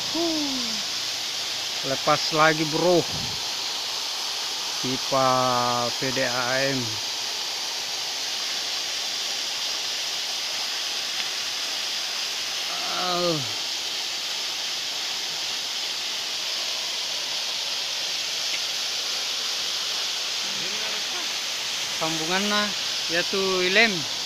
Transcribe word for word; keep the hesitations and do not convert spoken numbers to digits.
Huh, lepas lagi bro, pipa P D A M. Uh, sambungan nah, yaitu lem.